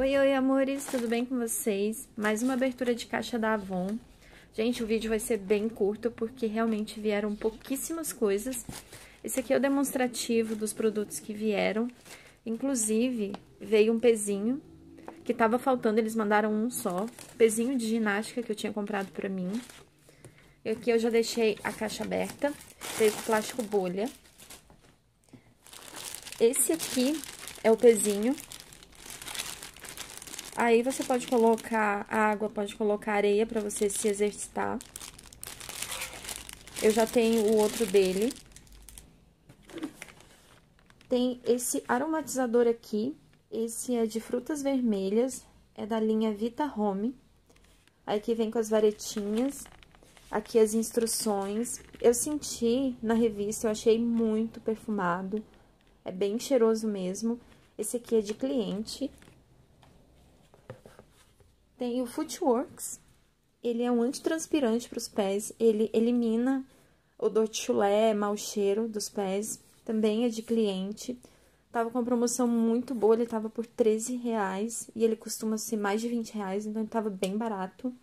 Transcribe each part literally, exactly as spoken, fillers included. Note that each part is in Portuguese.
Oi, oi, amores, tudo bem com vocês? Mais uma abertura de caixa da Avon. Gente, o vídeo vai ser bem curto, porque realmente vieram pouquíssimas coisas. Esse aqui é o demonstrativo dos produtos que vieram. Inclusive, veio um pezinho que tava faltando, eles mandaram um só. Pezinho de ginástica que eu tinha comprado pra mim. E aqui eu já deixei a caixa aberta. Veio com plástico bolha. Esse aqui é o pezinho. Aí, você pode colocar água, pode colocar areia pra você se exercitar. Eu já tenho o outro dele. Tem esse aromatizador aqui. Esse é de frutas vermelhas. É da linha Vita Home. Aí, aqui vem com as varetinhas. Aqui as instruções. Eu senti na revista, eu achei muito perfumado. É bem cheiroso mesmo. Esse aqui é de cliente. Tem o Footworks, ele é um antitranspirante para os pés, ele elimina odor de chulé, mau cheiro dos pés, também é de cliente. Tava com uma promoção muito boa, ele tava por treze reais e ele costuma ser mais de vinte reais, então ele tava bem barato.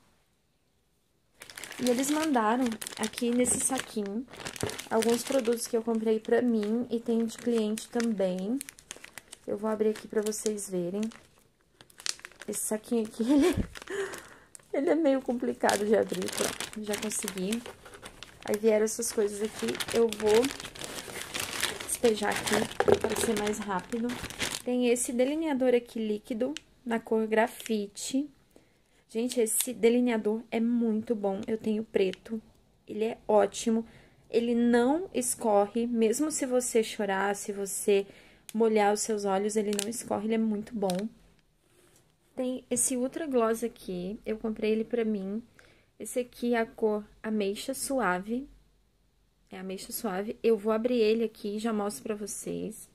E eles mandaram aqui nesse saquinho alguns produtos que eu comprei pra mim e tem de cliente também. Eu vou abrir aqui pra vocês verem. Esse saquinho aqui, ele, ele é meio complicado de abrir, pronto, já consegui. Aí vieram essas coisas aqui, eu vou despejar aqui para ser mais rápido. Tem esse delineador aqui líquido, na cor grafite. Gente, esse delineador é muito bom, eu tenho preto, ele é ótimo. Ele não escorre, mesmo se você chorar, se você molhar os seus olhos, ele não escorre, ele é muito bom. Tem esse Ultra Gloss aqui, eu comprei ele pra mim. Esse aqui é a cor Ameixa Suave. É Ameixa Suave. Eu vou abrir ele aqui e já mostro pra vocês.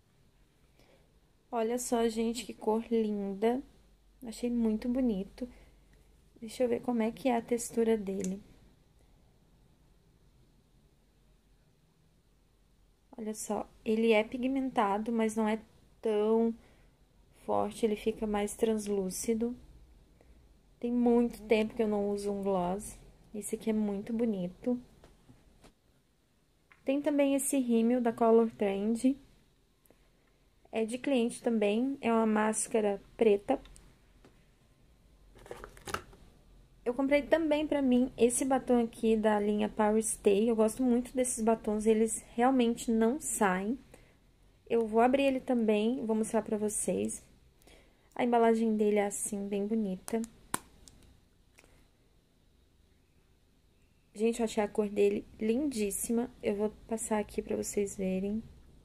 Olha só, gente, que cor linda. Achei muito bonito. Deixa eu ver como é que é a textura dele. Olha só, ele é pigmentado, mas não é tão forte, ele fica mais translúcido. Tem muito tempo que eu não uso um gloss. Esse aqui é muito bonito. Tem também esse rímel da Color Trend. É de cliente também, é uma máscara preta. Eu comprei também pra mim esse batom aqui da linha Power Stay. Eu gosto muito desses batons, eles realmente não saem. Eu vou abrir ele também, vou mostrar pra vocês. A embalagem dele é assim, bem bonita. Gente, eu achei a cor dele lindíssima. Eu vou passar aqui pra vocês verem.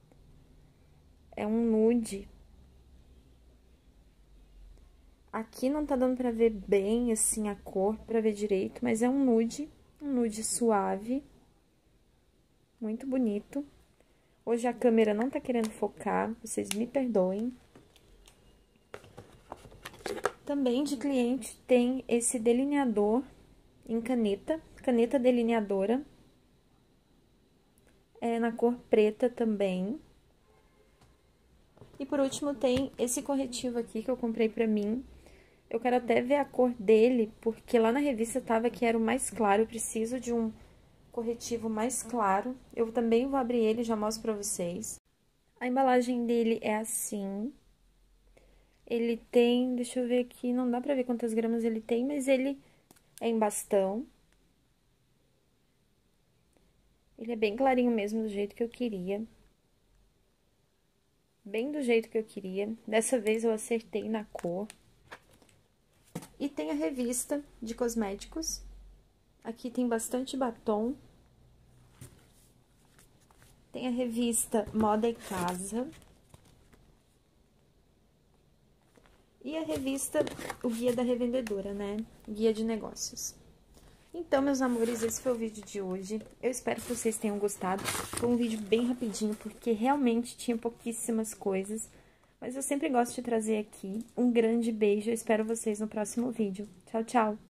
É um nude. Aqui não tá dando pra ver bem, assim, a cor, pra ver direito, mas é um nude. Um nude suave. Muito bonito. Hoje a câmera não tá querendo focar, vocês me perdoem. Também de cliente tem esse delineador em caneta, caneta delineadora. É na cor preta também. E por último tem esse corretivo aqui que eu comprei pra mim. Eu quero até ver a cor dele, porque lá na revista tava que era o mais claro. Eu preciso de um corretivo mais claro. Eu também vou abrir ele e já mostro pra vocês. A embalagem dele é assim. Ele tem, deixa eu ver aqui, não dá pra ver quantas gramas ele tem, mas ele é em bastão. Ele é bem clarinho mesmo, do jeito que eu queria. Bem do jeito que eu queria. Dessa vez eu acertei na cor. E tem a revista de cosméticos. Aqui tem bastante batom. Tem a revista Moda e Casa. E a revista, o Guia da Revendedora, né? Guia de Negócios. Então, meus amores, esse foi o vídeo de hoje. Eu espero que vocês tenham gostado. Foi um vídeo bem rapidinho, porque realmente tinha pouquíssimas coisas. Mas eu sempre gosto de trazer aqui. Um grande beijo, eu espero vocês no próximo vídeo. Tchau, tchau!